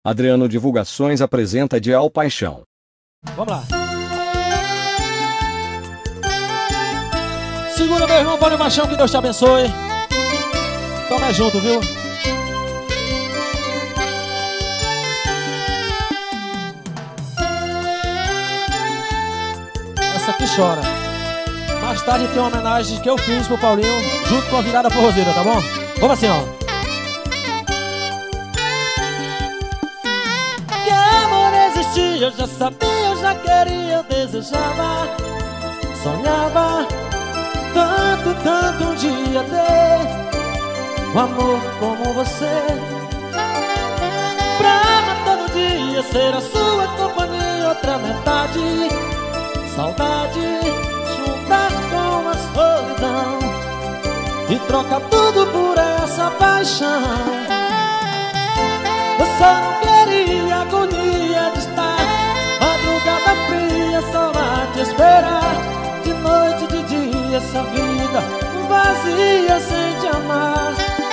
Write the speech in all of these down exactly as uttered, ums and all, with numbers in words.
Adriano Divulgações apresenta Dial Paixão. Vamos lá. Segura, meu irmão, Paulinho Paixão, que Deus te abençoe. Tamo junto, viu? Essa aqui chora. Mais tarde tem uma homenagem que eu fiz pro Paulinho, junto com a virada forrozeira, tá bom? Vamos assim, ó. Que amor existia, eu já sabia, eu já queria, eu desejava, sonhava tanto, tanto um dia ter um amor como você, pra amar todo dia, ser a sua companhia, outra metade, saudade, juntar com a solidão e trocar tudo por essa paixão. Eu só não queria a agonia de estar madrugada fria, só lá te esperar, de noite, de dia, essa vida vazia sem te amar.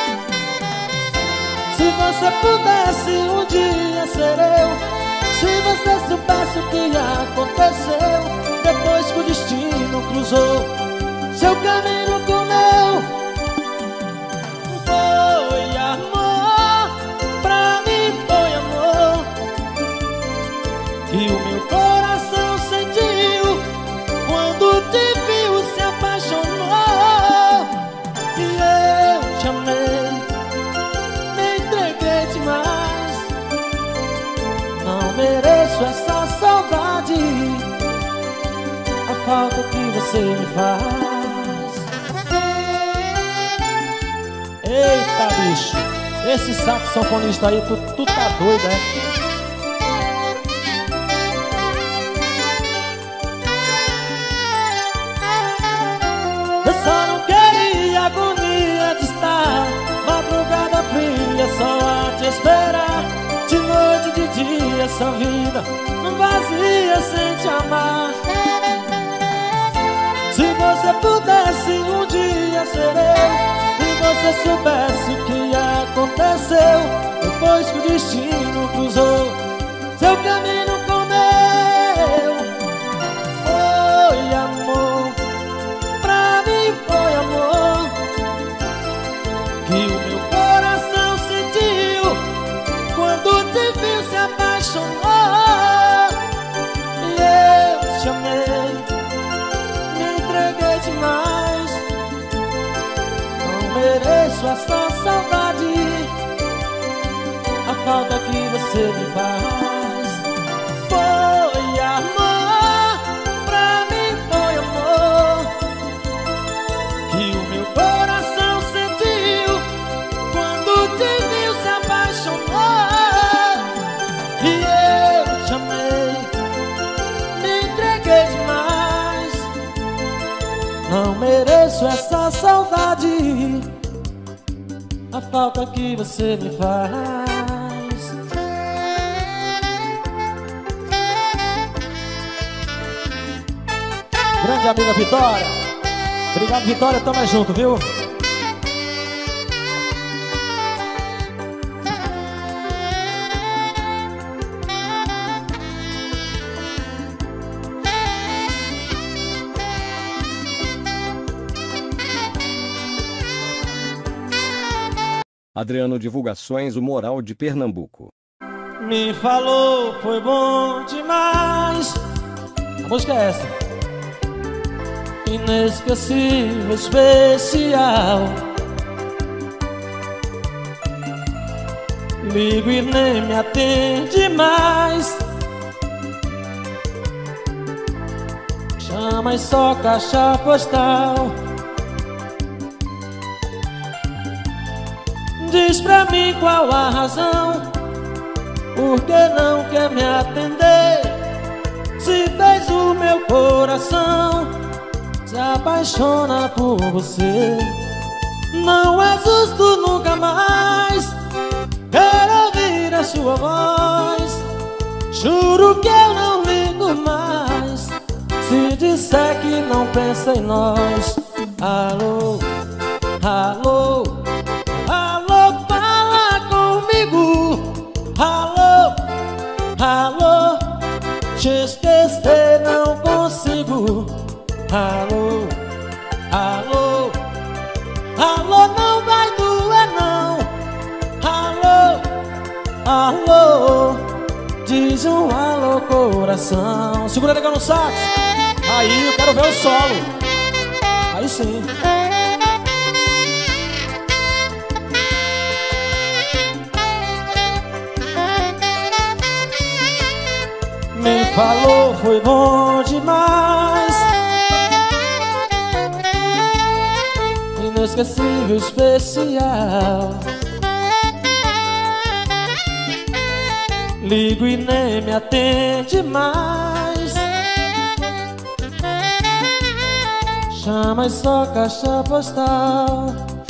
Se você pudesse um dia ser eu, se você soubesse o que aconteceu depois que o destino cruzou seu caminho com o meu. Foi amor, pra mim foi amor, que o meu coração sentiu quando te viu, se apaixonou. E eu te amei, me entreguei demais, não mereço essa saudade, a falta que você me faz. Eita, bicho, esse saxofonista aí, tu, tu tá doido, é? Eu só não queria a agonia de estar madrugada fria, só a te esperar, de noite, de dia, essa vida vazia sem te amar. Se você pudesse um dia ser eu, se você soubesse o que aconteceu depois que o destino cruzou seu caminho com o meu. Foi amor, pra mim foi amor, que o meu coração sentiu quando te viu, se apaixonou. E eu te amei, me entreguei demais, não mereço essa saudade, a falta que você me faz. Foi amor, pra mim foi amor, que o meu coração sentiu quando te viu, se apaixonou. E eu te amei, me entreguei demais, não mereço essa saudade, a falta que você me faz. Grande amiga Vitória, obrigado, Vitória, tamo junto, viu? Adriano Divulgações, o Moral de Pernambuco. Me falou, foi bom demais. A música é essa. Inesquecível, especial. Ligo e nem me atende mais. Chama e só caixa postal. Diz pra mim qual a razão, por que não quer me atender, se fez o meu coração se apaixona por você. Não é justo nunca mais, quero ouvir a sua voz, juro que eu não ligo mais, se disser que não pensa em nós. Alô, alô, alô, fala comigo. Alô, te esquecer não consigo. Alô, alô, alô, não vai doer não. Alô, alô, diz um alô coração. Segura legal no sax. Aí eu quero ver o solo. Aí sim. Me falou, foi bom demais. Inesquecível, especial. Ligo e nem me atende mais. Chama e só caixa postal.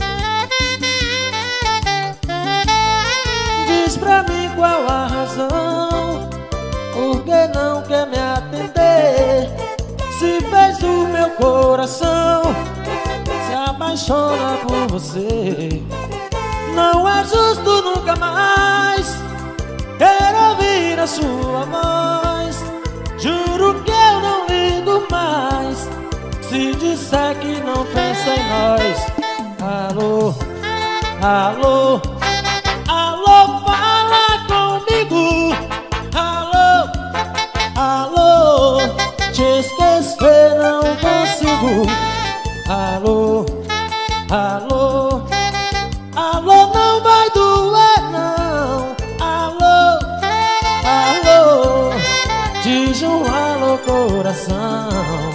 Diz pra mim qual a razão, por que não quer me atender? Se fez o meu coração se apaixona por você. Não é justo nunca mais quero ouvir a sua voz. Juro que eu não ligo mais se disser que não pensa em nós. Alô, alô, alô, fala comigo. Alô, alô, te esquecer não consigo. Alô, alô, alô, não vai doer não. Alô, alô, diz um alô coração.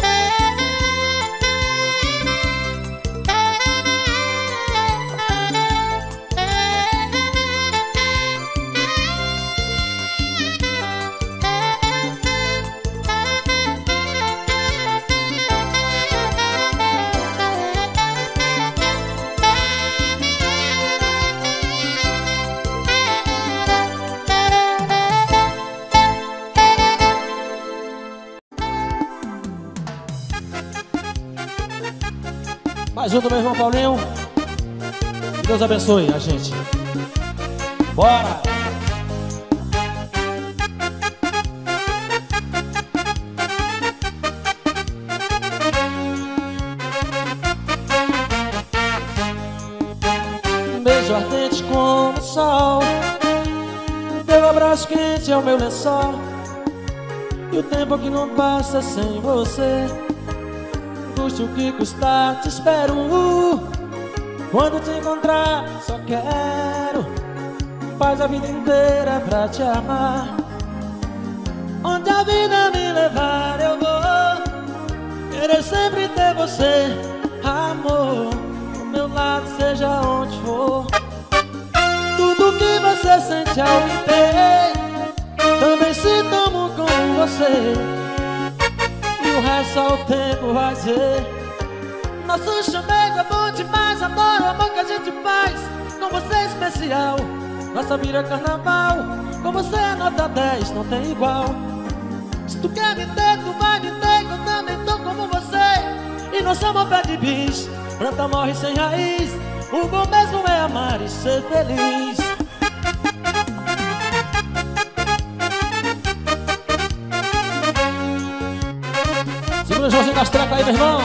Mais um do meu irmão Paulinho. Que Deus abençoe a gente. Bora! Um beijo ardente como o sol, teu abraço quente é o meu lençol. E o tempo que não passa sem você, custe o que custar, te espero. Quando te encontrar, só quero paz a vida inteira pra te amar. Onde a vida me levar eu vou querer sempre ter você, amor, do meu lado seja onde for. Tudo que você sente ao me ter, também se tomo com você. E o resto só o tempo vai dizer. Nosso chamego é bom demais, adoro o amor que a gente faz. Com você é especial, nossa vida é carnaval. Com você é nota dez, não tem igual. Se tu quer me ter, tu vai me ter, que eu também tô como você. E nosso amor pede bis, planta morre sem raiz. O bom mesmo é amar e ser feliz. Segura o Joãozinho das trecas aí, meu irmão.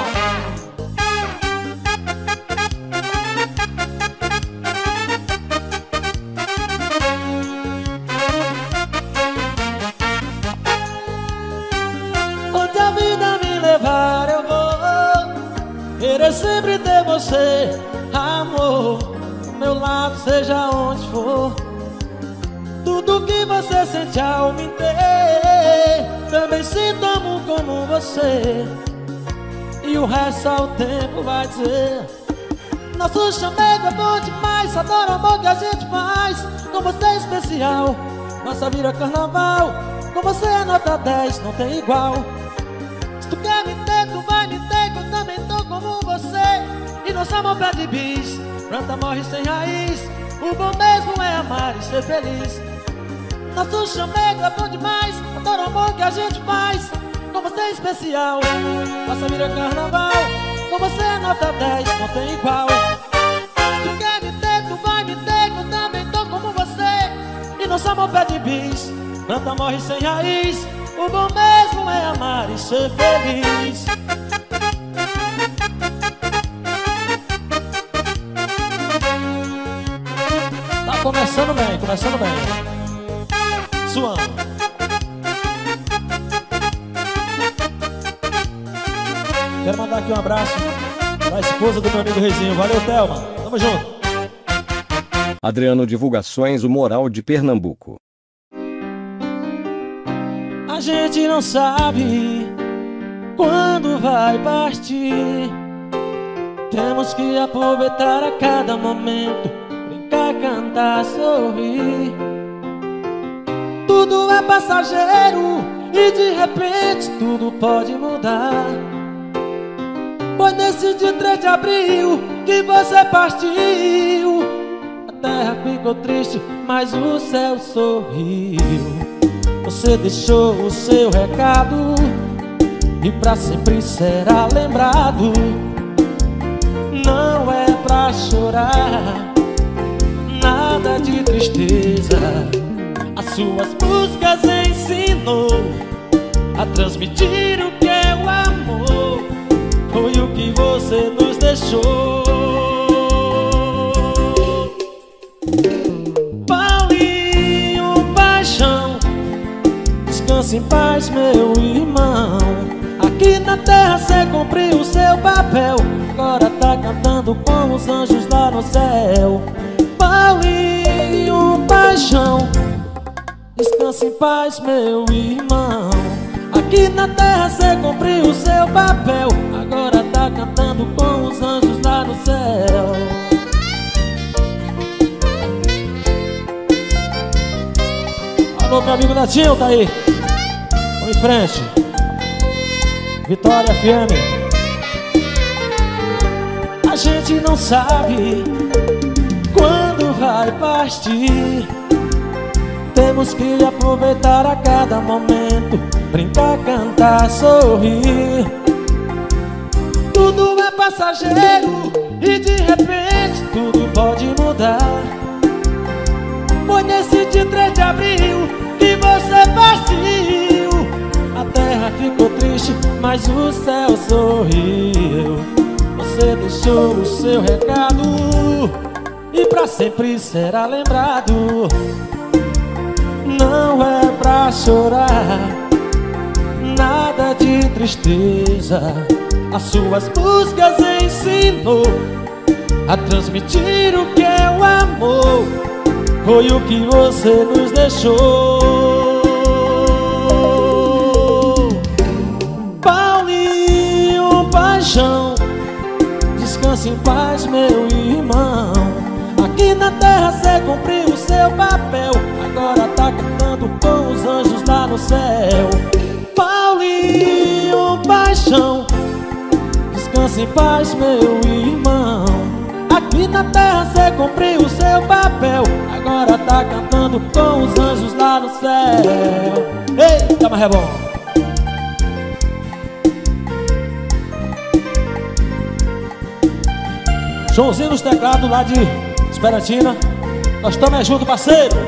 Onde a vida me levar eu vou querer sempre ter você, amor, do meu lado seja onde for. Tudo que você sente ao me ter, também sinto amo como você. E o resto só o tempo vai dizer. Nosso chamego é bom demais, adoro o amor que a gente faz. Com você é especial, nossa vida é carnaval. Com você é nota dez, não tem igual. Se tu quer me ter, tu vai me ter, que eu também tô como você. E nosso amor pede bis, planta morre sem raiz. O bom mesmo é amar e ser feliz. Nosso chamego é bom demais, adoro o amor que a gente faz. Com você é especial, nossa vida é carnaval. Com você é nota dez, não tem igual. Se tu quer me ter, tu vai me ter, que eu também tô como você. E nosso amor pede bis, planta morre sem raiz. O bom mesmo é amar e ser feliz. Tá começando bem, começando bem. Suando. Quero mandar aqui um abraço pra esposa do meu amigo Reizinho. Valeu, Thelma. Tamo junto. Adriano Divulgações, o Moral de Pernambuco. A gente não sabe quando vai partir. Temos que aproveitar a cada momento, brincar, cantar, sorrir. Tudo é passageiro e de repente tudo pode mudar. Foi nesse dia três de abril que você partiu. A terra ficou triste, mas o céu sorriu. Você deixou o seu recado e pra sempre será lembrado. Não é pra chorar, nada de tristeza. As suas músicas ensinou a transmitir o que é o amor. Foi o que você nos deixou. Paulinho Paixão, descanse em paz, meu irmão. Aqui na terra cê cumpriu o seu papel, agora tá cantando com os anjos lá no céu. Paulinho Paixão, descanse em paz, meu irmão. Aqui na terra cê cumpriu o seu papel, agora tá cantando com os anjos lá no céu. Alô, meu amigo Netinho, tá aí? Vamos em frente. Vitória F M. A gente não sabe quando vai partir. Temos que aproveitar a cada momento, brincar, cantar, sorrir. Tudo é passageiro e de repente tudo pode mudar. Foi nesse dia três de abril que você partiu. A terra ficou triste, mas o céu sorriu. Você deixou o seu recado e pra sempre será lembrado. Não é pra chorar, nada de tristeza. As suas músicas ensinou a transmitir o que é o amor. Foi o que você nos deixou. Paulinho Paixão, descanse em paz, meu irmão. Aqui na terra cê cumpriu o seu papel, agora tá cantando com os anjos lá no céu. Paulinho Paixão, descanse em paz, meu irmão. Aqui na terra cê cumpriu o seu papel, agora tá cantando com os anjos lá no céu. Eita, mas é bom. Joãozinho nos teclados lá de Esperantina. Nós estamos juntos, parceiro.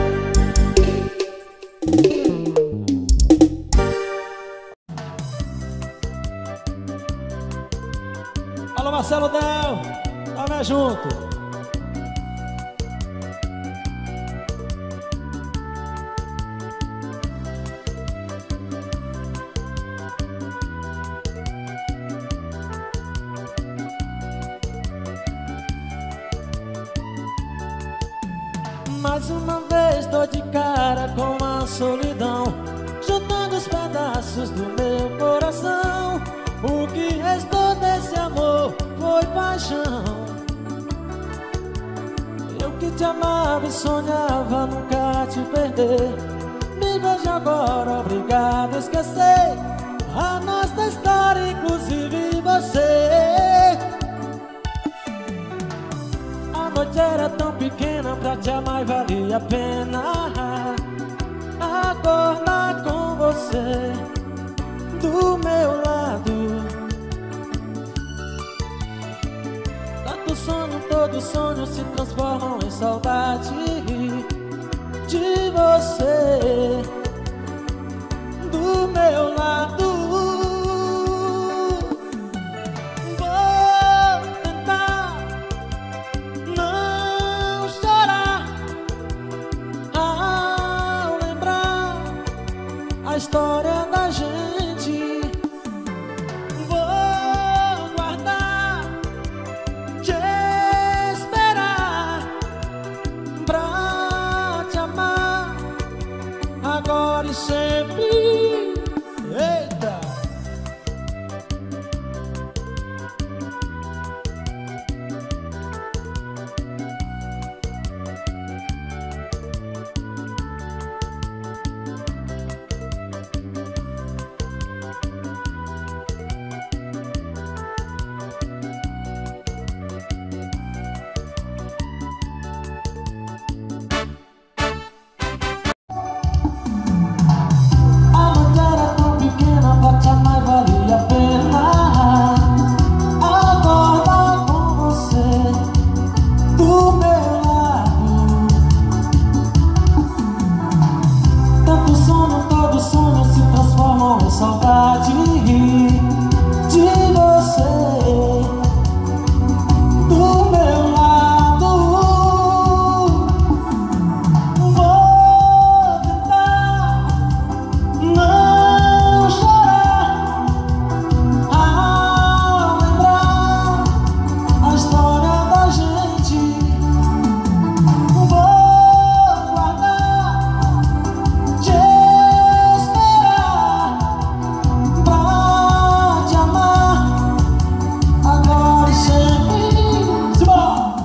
Alô, Marcelo Del, estamos juntos. Mais uma vez dou de cara com a solidão, juntando os pedaços do meu coração. O que restou desse amor foi paixão. Eu que te amava e sonhava nunca te perder, me vejo agora obrigado a esquecer a nossa história, inclusive você. A noite era tão pequena, pra te amar valia a pena acordar com você do meu lado. Tanto sonho, todo sonho se transformam em saudade de você, do a história da gente. Vou guardar, te esperar pra te amar agora e sempre. Eita! Saudade de você do meu lado. Vou tentar não chorar ao lembrar a história da gente. Vou guardar, te esperar pra te amar agora e sempre. Simão!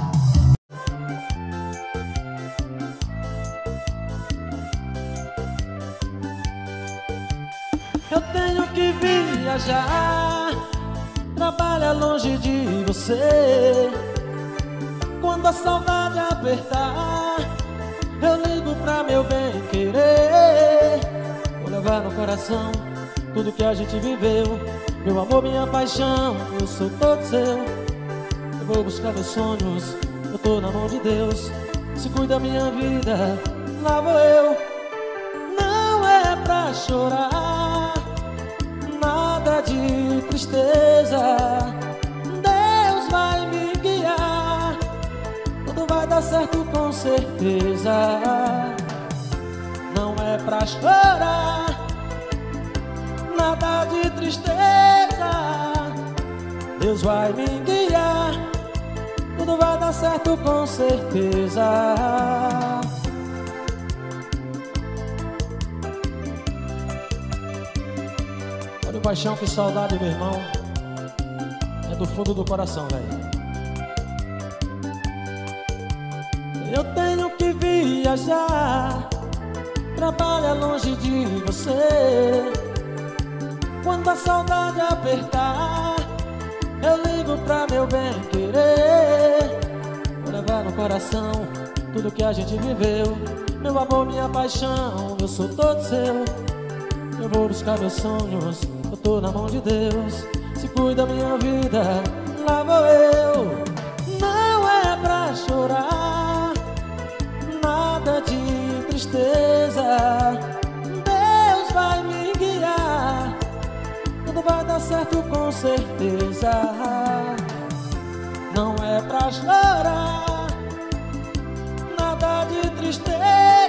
Eu tenho que viajar, trabalha longe de você. Quando a saudade apertar, eu ligo pra meu bem querer. Vou levar no coração tudo que a gente viveu, meu amor, minha paixão, eu sou todo seu. Eu vou buscar meus sonhos, eu tô na mão de Deus. Se cuida da minha vida, lá vou eu. Não é pra chorar, nada de tristeza. Deus vai me guiar, tudo vai dar certo com certeza. Não é pra chorar, nada de tristeza. Deus vai me guiar, tudo vai dar certo com certeza. Olha o paixão, que saudade, meu irmão. É do fundo do coração, velho. Eu tenho que viajar, trabalha longe de você. Quando a saudade apertar, eu ligo pra meu bem querer. Vou levar no coração tudo que a gente viveu, meu amor, minha paixão, eu sou todo seu. Eu vou buscar meus sonhos, eu tô na mão de Deus. Se cuida da minha vida, lá vou eu. Não é pra chorar, nada de tristeza. Deus vai me guiar, tudo vai dar certo com certeza. Não é pra chorar, nada de tristeza.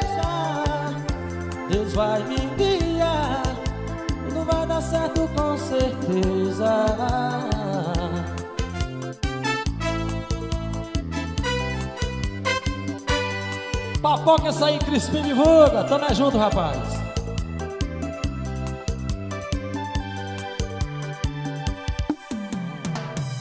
Deus vai me guiar, tudo vai dar certo com certeza. Papoca, essa aí, Crispim divulga. Tamo junto, rapaz.